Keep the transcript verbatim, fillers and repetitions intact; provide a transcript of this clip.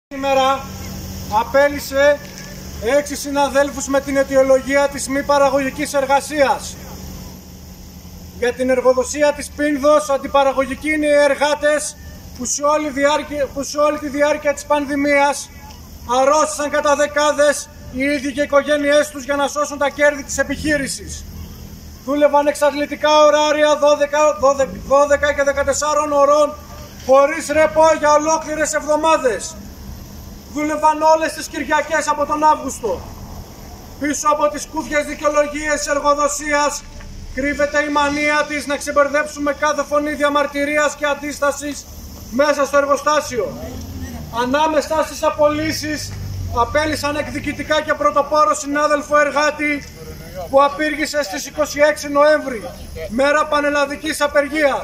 Σήμερα απέλησε έξι συναδέλφους με την αιτιολογία της μη παραγωγικής εργασίας. Για την εργοδοσία της Πίνδος αντιπαραγωγικοί είναι οι εργάτες που σε όλη, διάρκεια, που σε όλη τη διάρκεια της πανδημίας αρρώστησαν κατά δεκάδες οι ίδιοι και οι οικογένειές τους για να σώσουν τα κέρδη της επιχείρησης. Δούλευαν εξαντλητικά ωράρια δώδεκα και δεκατέσσερις ωρών χωρίς ρεπό για ολόκληρες εβδομάδες. Δούλευαν όλες τις Κυριακές από τον Αύγουστο. Πίσω από τις κούφιες δικαιολογίες της εργοδοσίας κρύβεται η μανία της να ξεμπερδέψουμε κάθε φωνή διαμαρτυρίας και αντίστασης μέσα στο εργοστάσιο. Ανάμεσα στις απολύσεις απέλυσαν εκδικητικά και πρωτοπόρο συνάδελφο εργάτη που απήργησε στις είκοσι έξι Νοέμβρη, μέρα πανελλαδικής απεργίας.